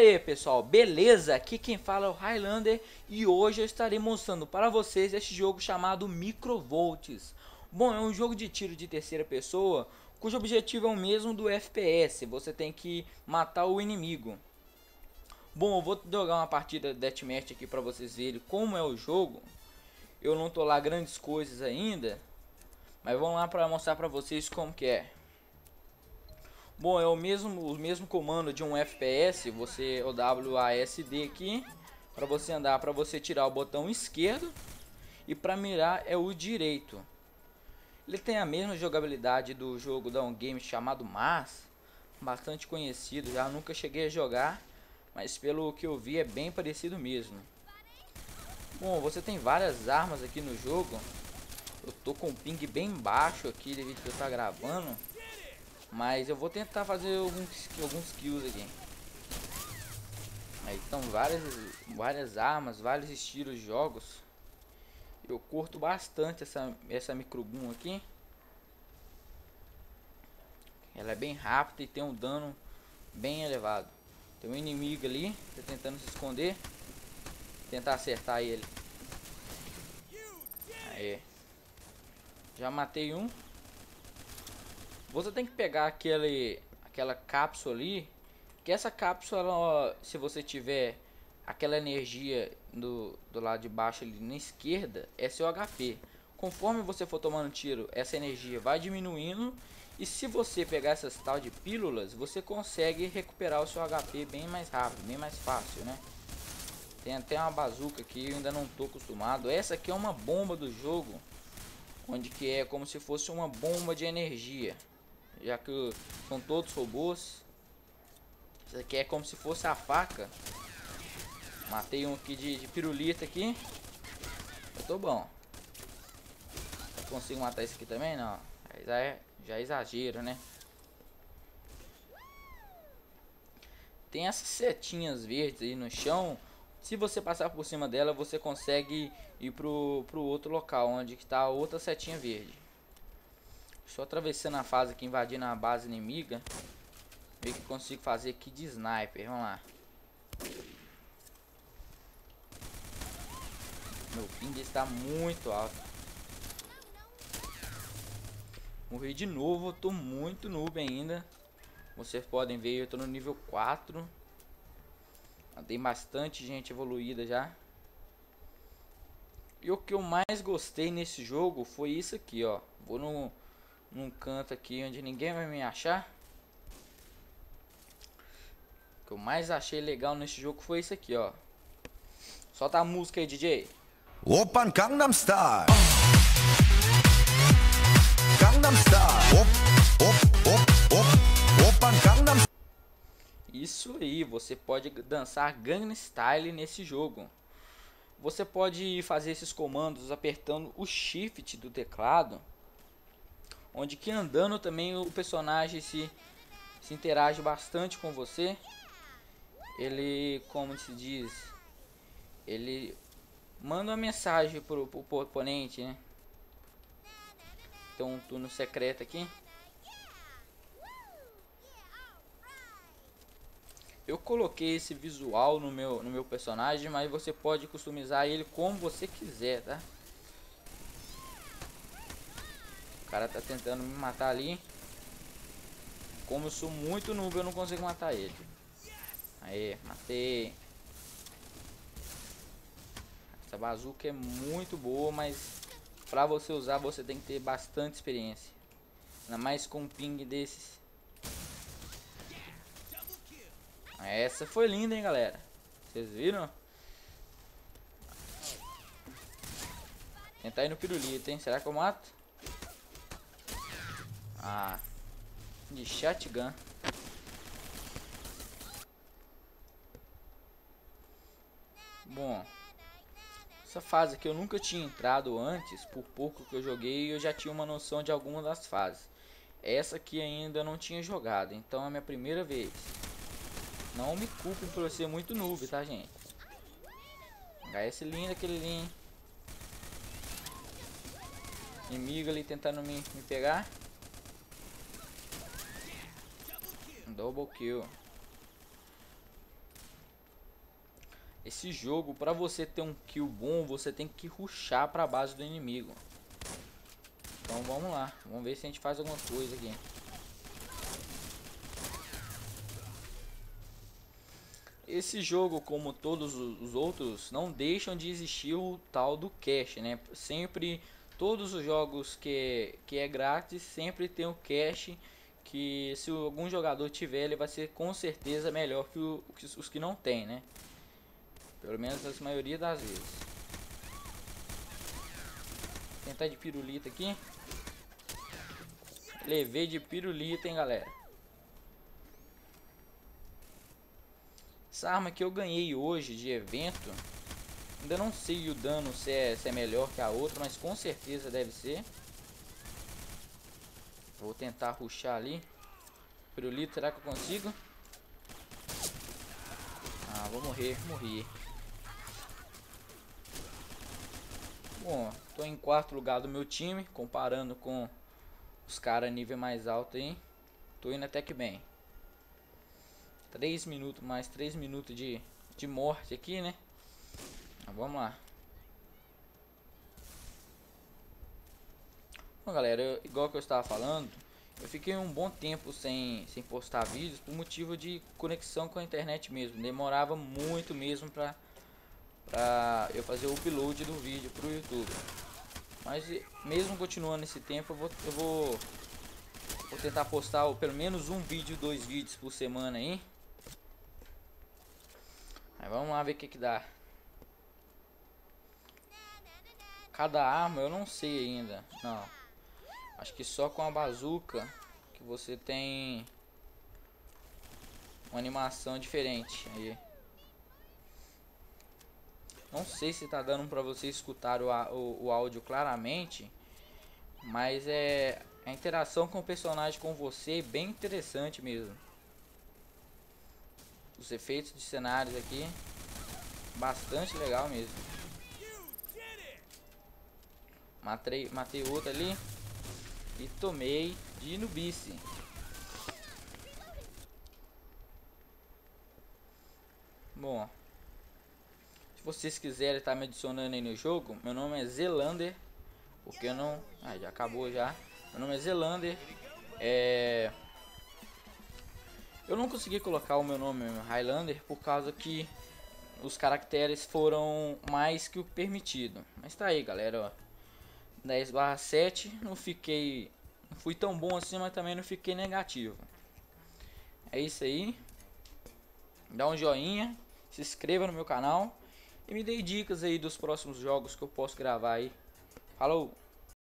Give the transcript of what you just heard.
aí pessoal, beleza? Aqui quem fala é o Highlander e hoje eu estarei mostrando para vocês este jogo chamado Microvolts. Bom, é um jogo de tiro de terceira pessoa cujo objetivo é o mesmo do FPS, você tem que matar o inimigo. Bom, eu vou jogar uma partida Deathmatch aqui para vocês verem como é o jogo. Eu não tô lá grandes coisas ainda, mas vamos lá para mostrar para vocês como que é. Bom, é o mesmo comando de um FPS, você o WASD aqui, para você andar, para você tirar o botão esquerdo e para mirar é o direito. Ele tem a mesma jogabilidade do jogo da um game chamado Mars, bastante conhecido, já nunca cheguei a jogar, mas pelo que eu vi é bem parecido mesmo. Bom, você tem várias armas aqui no jogo. Eu tô com um ping bem baixo aqui devido que eu tô gravando. Mas eu vou tentar fazer alguns kills aqui. Aí estão várias armas, vários estilos de jogos. Eu curto bastante essa microgun aqui. Ela é bem rápida e tem um dano bem elevado. Tem um inimigo ali, tá tentando se esconder. Tentar acertar ele. Aí. Já matei um. Você tem que pegar aquela cápsula ali, que essa cápsula, ó, se você tiver aquela energia do lado de baixo ali na esquerda, é seu HP. Conforme você for tomando tiro, essa energia vai diminuindo. E se você pegar essas tal de pílulas, você consegue recuperar o seu HP bem mais rápido, bem mais fácil, né? Tem até uma bazuca aqui, eu ainda não tô acostumado. Essa aqui é uma bomba do jogo, onde que é como se fosse uma bomba de energia. Já que são todos robôs. Isso aqui é como se fosse a faca. Matei um aqui de pirulita aqui. Eu tô bom. Eu consigo matar esse aqui também? Não. Já é exagero, né? Tem essas setinhas verdes aí no chão. Se você passar por cima dela, você consegue ir pro outro local, onde está a outra setinha verde. Estou atravessando a fase aqui, invadindo a base inimiga. Ver o que consigo fazer aqui de sniper. Vamos lá. Meu ping está muito alto. Morri de novo. Tô muito noob ainda. Vocês podem ver, eu tô no nível 4. Tem bastante gente evoluída já. E o que eu mais gostei nesse jogo foi isso aqui, ó. Vou num canto aqui onde ninguém vai me achar. O que eu mais achei legal nesse jogo foi isso aqui, ó. Solta a música aí, DJ. Oppan Gangnam Style. Gangnam Style. Oppan Gangnam. Isso aí, você pode dançar Gangnam Style nesse jogo. Você pode fazer esses comandos apertando o Shift do teclado, onde que andando também o personagem se interage bastante com você. Ele, como se diz, ele manda uma mensagem pro oponente, né? Tem um turno secreto aqui. Eu coloquei esse visual no meu personagem, mas você pode customizar ele como você quiser, tá? O cara tá tentando me matar ali. Como eu sou muito noob, eu não consigo matar ele. Aí, matei. Essa bazuca é muito boa, mas pra você usar você tem que ter bastante experiência. Ainda mais com um ping desses. Essa foi linda, hein, galera. Vocês viram? Tentar ir no pirulito, hein? Será que eu mato? Ah, de shotgun. Bom, essa fase aqui eu nunca tinha entrado antes. Por pouco que eu joguei, eu já tinha uma noção de algumas das fases. Essa aqui ainda não tinha jogado, então é a minha primeira vez. Não me culpem por eu ser muito noob, tá, gente? HS lindo aquele ali. Inimigo ali tentando me pegar. Double kill. Esse jogo, pra você ter um kill bom, você tem que rushar pra base do inimigo. Então vamos lá, vamos ver se a gente faz alguma coisa aqui. Esse jogo, como todos os outros, não deixam de existir o tal do cache, né? Sempre, todos os jogos que é grátis, sempre tem o cache, que se algum jogador tiver, ele vai ser com certeza melhor que os que não tem, né? Pelo menos a maioria das vezes. Vou tentar de pirulita aqui. Levei de pirulita, hein, galera. Essa arma que eu ganhei hoje de evento, ainda não sei o dano se é melhor que a outra, mas com certeza deve ser. Vou tentar rushar ali. Pirulito, será que eu consigo? Ah, vou morrer, morri. Bom, tô em quarto lugar do meu time, comparando com os caras nível mais alto aí. Tô indo até que bem. 3 minutos, mais 3 minutos de morte aqui, né? Então, vamos lá. Bom, galera, igual que eu estava falando, eu fiquei um bom tempo sem postar vídeos por motivo de conexão com a internet mesmo. Demorava muito mesmo pra eu fazer o upload do vídeo pro YouTube. Mas mesmo continuando esse tempo, eu vou tentar postar pelo menos um vídeo, 2 vídeos por semana aí. Aí vamos lá ver o que dá. Cada arma eu não sei ainda. Não. Acho que só com a bazuca que você tem uma animação diferente aí. Não sei se tá dando pra você escutar o áudio claramente, mas a interação com o personagem com você é bem interessante mesmo. Os efeitos de cenários aqui, bastante legal mesmo. Matei outro ali e tomei de nubice. Bom, se vocês quiserem estar me adicionando aí no jogo, meu nome é Zelander, porque eu não... Ah, já acabou já. Meu nome é Zelander. Eu não consegui colocar o meu nome Highlander por causa que os caracteres foram mais que o permitido. Mas tá aí, galera, ó. 10/7, não fui tão bom assim, mas também não fiquei negativo. É isso aí. Dá um joinha, se inscreva no meu canal e me dê dicas aí dos próximos jogos que eu posso gravar aí. Falou!